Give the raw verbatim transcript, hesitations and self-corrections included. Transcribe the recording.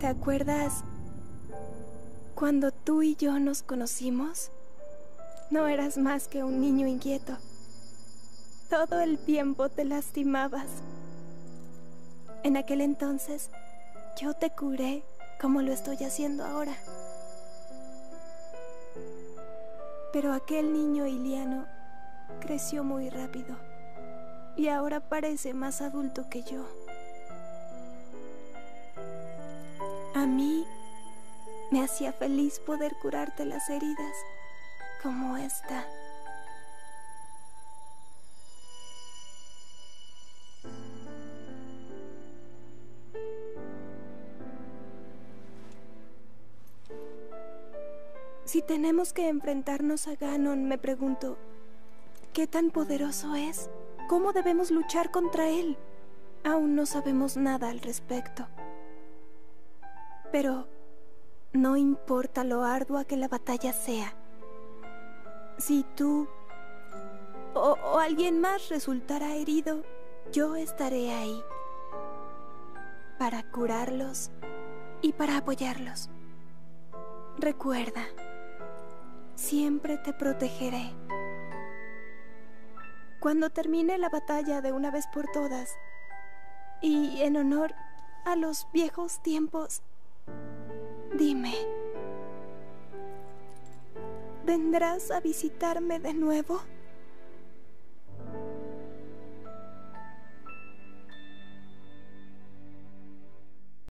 ¿Te acuerdas cuando tú y yo nos conocimos? No eras más que un niño inquieto. Todo el tiempo te lastimabas. En aquel entonces, yo te curé como lo estoy haciendo ahora. Pero aquel niño Iliano creció muy rápido y ahora parece más adulto que yo. A mí me hacía feliz poder curarte las heridas como esta. Si tenemos que enfrentarnos a Ganon, me pregunto, ¿qué tan poderoso es? ¿Cómo debemos luchar contra él? Aún no sabemos nada al respecto. Pero no importa lo ardua que la batalla sea. Si tú o, o alguien más resultara herido, yo estaré ahí para curarlos y para apoyarlos. Recuerda, siempre te protegeré. Cuando termine la batalla de una vez por todas, y en honor a los viejos tiempos, dime, ¿vendrás a visitarme de nuevo?